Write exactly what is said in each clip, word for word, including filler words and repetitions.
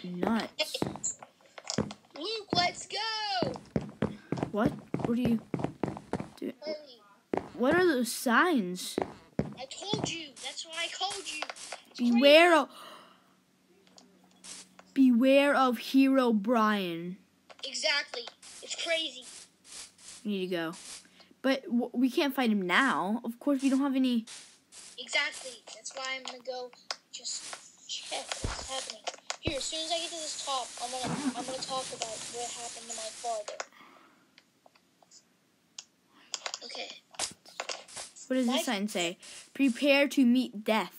nuts. Luke, let's go! What? What are you doing? What are those signs? I told you. That's why I called you. It's Beware crazy. of... Beware of Hero Brian. Exactly. It's crazy. We need to go. But w we can't fight him now. Of course, we don't have any... Exactly. That's why I'm gonna go just check what's happening. Here, as soon as I get to this top, I'm gonna I'm gonna talk about what happened to my father. Okay. What does My- this sign say? Prepare to meet death.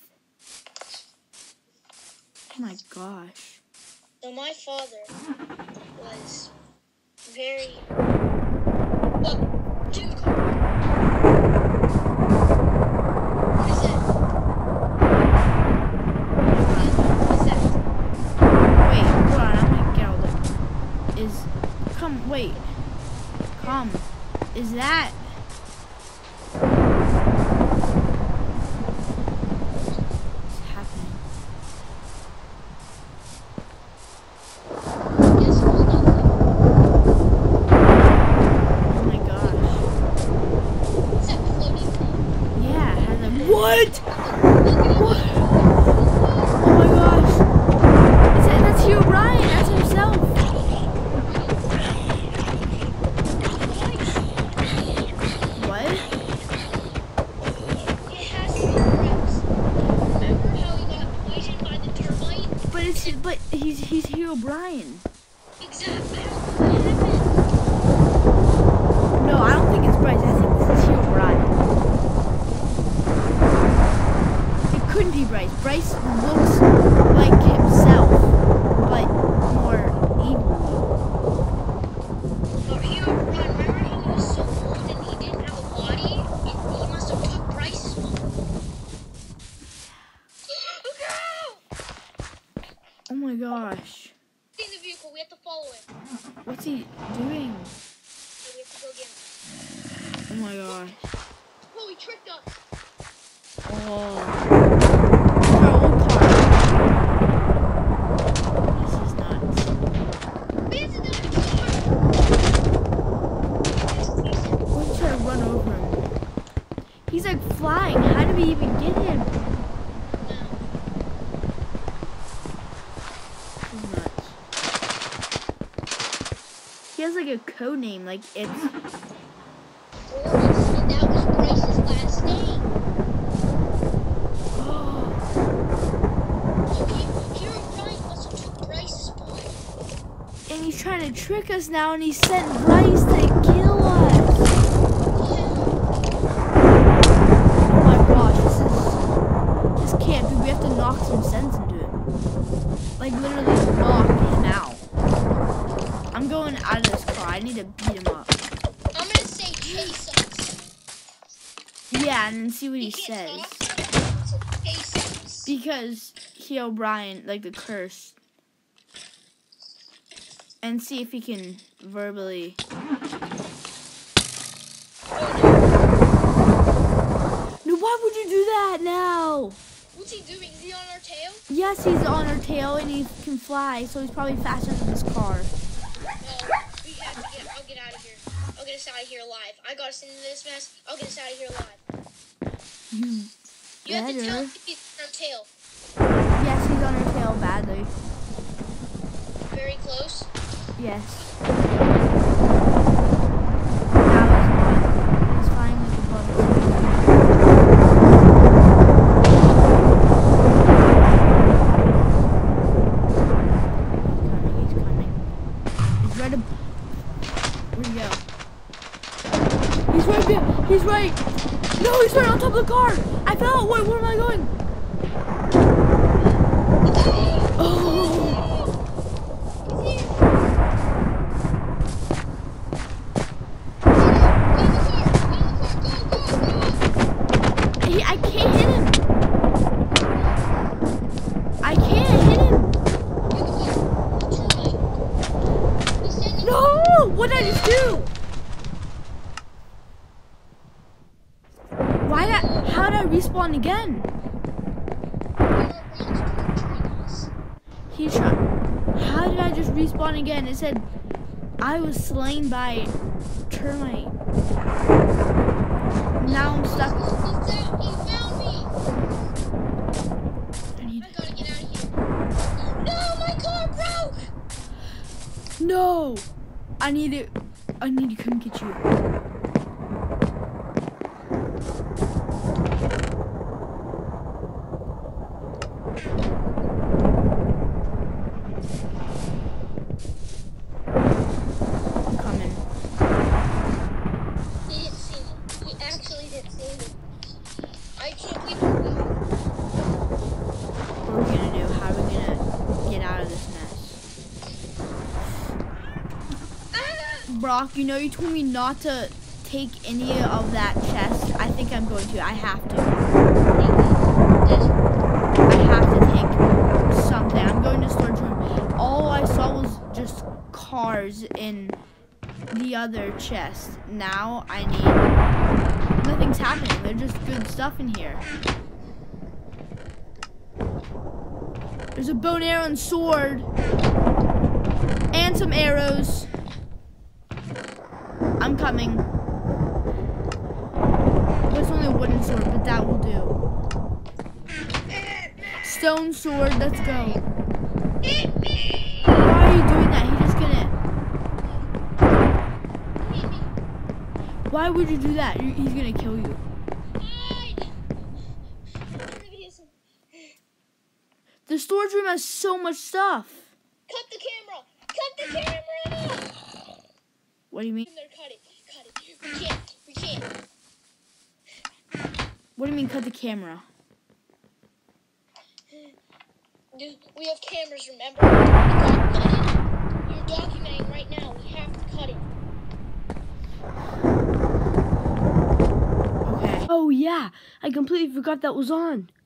Oh my gosh. So my father was very. Whoa, dude! What is that? What is that? Wait, hold on. I'm gonna get all the... Is... Come, wait. Come. Is that... What's happening? Yes, it was nothing. Oh my gosh. What's that floating thing? Yeah, it has a... What? Look at it. What? Oh my gosh. Is that, that's Hero Brian. That's himself. What? It has to be Rex. Remember how he got poisoned by the termite? But it's... But he's, he's Hero Brian. Exactly. I don't know what happened. No, I don't think it's Bryce. I think this is Hero Brian. It couldn't be Bryce. Bryce looks like himself, but more evil. But Hero Brian, remember how he was so old and he didn't have a body? It, he must have took Bryce's body. Look out! Oh my gosh. Stay in the vehicle. We have to follow him. What's he doing? So we have to go get him. Oh my gosh. Oh, he tricked us. Oh. It's our old car. This is nuts. We have to do it. Let's try to run over him. He's like flying. How did we even get him? This is nuts. He has like a code name, like it's... And that was Bryce's last name. Hero Brian must have took Bryce's body. And he's trying to trick us now, and he sent Bryce to kill us. Oh my gosh, this is... This can't be. We have to knock some sense into him. Like, literally knock him out. I'm going out of this car. I need to beat him up. I'm gonna say chase us. Yeah, and then see what he He can't says. talk, so chase us. Because he O'Brien, like the curse. And see if he can verbally... No, why would you do that now? What's he doing? Is he on our tail? Yes, he's on our tail and he can fly, so he's probably faster than this car. Well, we have to get. I'll get out of here. I'll get us out of here alive. I got us into this mess. I'll get us out of here alive. You You have to tell better. him if he's on our tail. Yes, he's on our tail badly. Very close. Yes. Now he's not. He's flying with the bugs. He's coming, he's coming. He's right up. Where'd he go? He's right there. He's right. No, he's right on top of the car. I fell out. Wait, where am I going? Oh. He, I can't hit him. I can't hit him. No! What did I just do? Why did I, how did I respawn again? He's trying. How did I just respawn again? It said I was slain by termite. Now I'm stuck. He found, he found me. I need. I gotta get out of here. No, my car broke. No! I need to. I need to come get you. I'm coming. He didn't see me. He actually didn't see me. I can't believe it. What are we gonna do? How are we gonna get out of this mess? Ah! Brock, you know you told me not to take any of that chest. I think I'm going to. I have to. I have to take something. I'm going to storage room. All I saw was just cars in the other chest. Now I need... Nothing's happening. There's just good stuff in here. There's a bow and arrow and sword. And some arrows. I'm coming. It's only a wooden sword, but that will do. Stone sword, let's go. Why are you doing that? He just gonna... Why would you do that? He's gonna kill you. The storage room has so much stuff. Cut the camera! Cut the camera! What do you mean? There, cut it. Cut it. We can't. We can't. What do you mean cut the camera? Dude, we have cameras, remember? We gotta cut it. You're documenting right now. We have to cut it. Okay. Oh yeah, I completely forgot that was on.